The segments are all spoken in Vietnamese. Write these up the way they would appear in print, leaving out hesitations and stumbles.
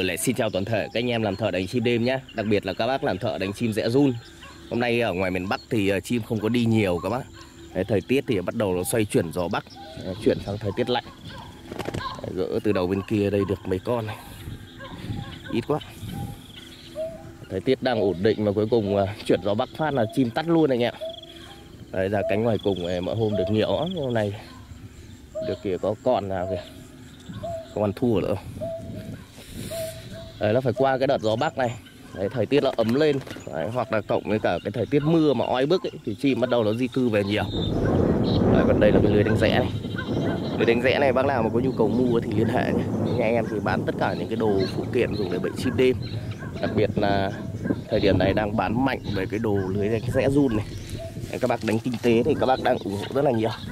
lại xin chào toàn thể các anh em làm thợ đánh chim đêm nhé. Đặc biệt là các bác làm thợ đánh chim rẽ run. Hôm nay ở ngoài miền Bắc thì chim không có đi nhiều các bác. Đấy, thời tiết thì bắt đầu nó xoay chuyển gió Bắc, chuyển sang thời tiết lạnh. Đấy, gỡ từ đầu bên kia đây được mấy con này. Ít quá. Thời tiết đang ổn định mà cuối cùng chuyển gió Bắc phát là chim tắt luôn anh em. Đấy, ra cánh ngoài cùng mọi hôm được nhiều lắm. Hôm nay được kìa, có con nào kìa, không ăn thua nữa. Đấy, nó phải qua cái đợt gió Bắc này. Đấy, thời tiết nó ấm lên. Đấy, hoặc là cộng với cả cái thời tiết mưa mà oi bức ấy, thì chim bắt đầu nó di cư về nhiều. Đấy, còn đây là cái lưới đánh rẽ này. Lưới đánh rẽ này bác nào mà có nhu cầu mua thì liên hệ nhé. Nhà em thì bán tất cả những cái đồ phụ kiện dùng để bẫy chim đêm. Đặc biệt là thời điểm này đang bán mạnh về cái đồ lưới đánh rẽ run này. Đấy, các bác đánh kinh tế thì các bác đang ủng hộ rất là nhiều.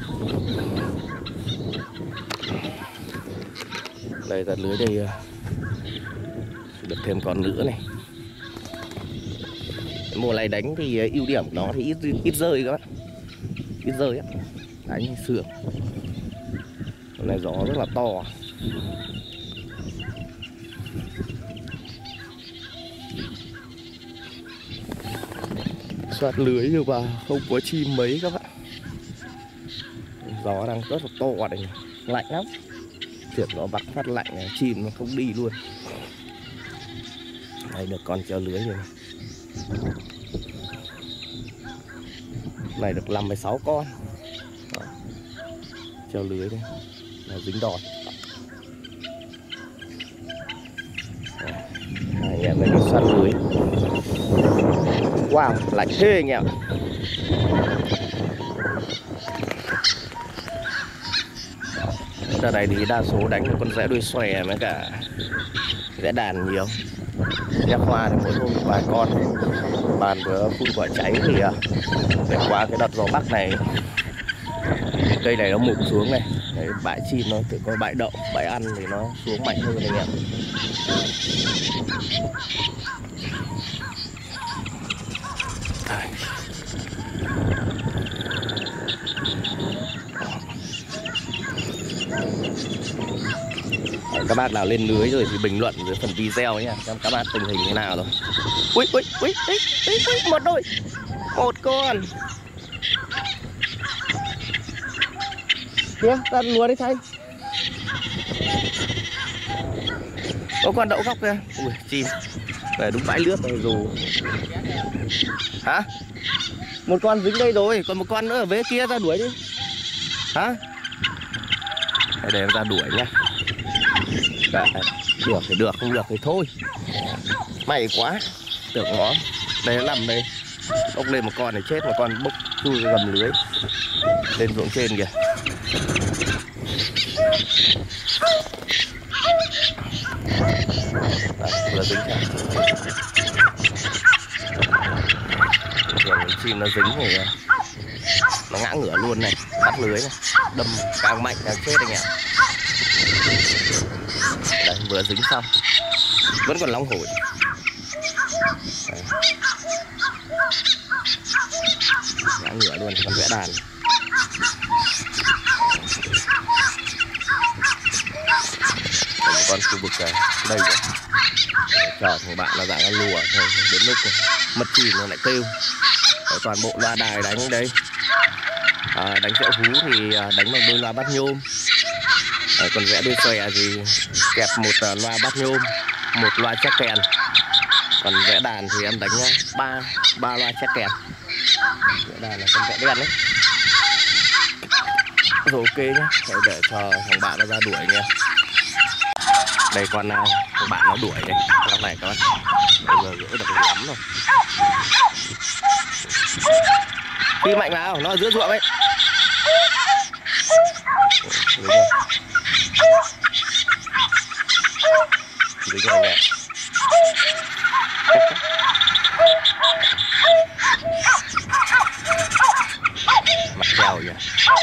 Đây là lưới đây, được thêm con nữa này. Mùa này đánh thì ưu điểm của nó thì ít rơi các bạn, ít rơi á, đánh sướng. Hôm nay gió rất là to. Soát lưới nhưng mà không có chim mấy các bạn. Gió đang rất là to đây, lạnh lắm. Chuyển gió Bắc phát lạnh, chim nó không đi luôn. Đây được con treo lưới rồi này. Này được 56 con. Đó. Treo lưới đây là dính đòn. Anh em này đi xoát lưới. Wow, lạnh thế anh em. Đợt này thì đa số đánh con rẽ đuôi xòe với cả rẽ đàn nhiều. Nhắc hoa thì mỗi hôm một vài con. Bàn vừa phun quả cháy thì để qua cái đợt gió Bắc này thì cây này nó mụn xuống này. Đấy, bãi chim nó tự có bãi đậu, bãi ăn thì nó xuống mạnh hơn anh em. Các bác nào lên lưới rồi thì bình luận dưới phần video nhé, xem các bác tình hình thế nào rồi. Ui, một đôi, một con. Kìa, ra lúa đấy Thanh. Có con đậu góc kìa. Ui, chim. Về đúng bãi lướt rồi dù. Hả? Một con dính đây rồi, còn một con nữa ở vế kia, ra đuổi đi. Hả? Để em ra đuổi nhá. Đấy, được thì được, không được thì thôi. May quá. Tưởng nó. Đây nó nằm đây. Bốc lên một con này chết, một con bốc chui gầm lưới lên ruộng trên kìa. Đấy, vừa dính ra. Thường chim nó dính thì nó ngã ngửa luôn này, bắt lưới này, đâm càng mạnh càng chết anh ạ. Đấy, vừa dính xong vẫn còn long hổi. Đấy. Ngã ngửa luôn, con vẽ đàn. Còn một con khu vực đây rồi. Chờ thằng bạn là dạng ăn lùa thôi, đến lúc mất chim nó lại kêu. Đấy, toàn bộ loa đài đánh đây. Đánh chậu hú thì đánh bằng đôi loa bát nhôm. Đấy, còn vẽ đuôi xòe thì kẹp một loa bát nhôm, một loa chắc kèn. Còn vẽ đàn thì em đánh ba loa chắc kèn. Vẽ đàn là con vẽ đen đấy. Rồi ok nhé, để cho thằng bạn nó ra đuổi nha. Đây con nào thằng bạn nó đuổi đây, con này các bác. Bây giờ gỡ được lắm rồi. Phi mạnh vào, nó ở giữa ruộng ấy. Đúng rồi. Dính rồi nè. Mặt treo kìa.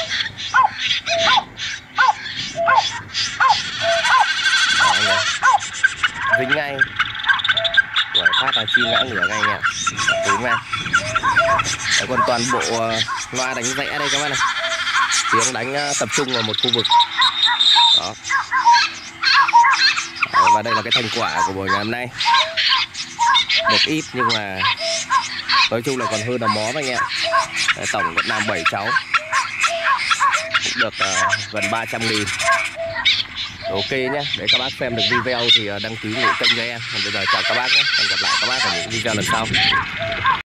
Dính ngay. Rồi phát là chim ngã ngửa ngay nha. Đúng ngay. Đấy, còn toàn bộ loa đánh rẽ đây các bạn này. Tiếng đánh tập trung vào một khu vực. Đó. Và đây là cái thành quả của buổi ngày hôm nay. Được ít nhưng mà nói chung là còn hơn là mó anh em. Tổng Việt Nam 7 cháu cũng được gần 300.000. Ok nhé, để các bác xem được video thì đăng ký ngũ kênh cho em. Còn bây giờ chào các bác nhé, hẹn gặp lại các bác ở những video lần sau.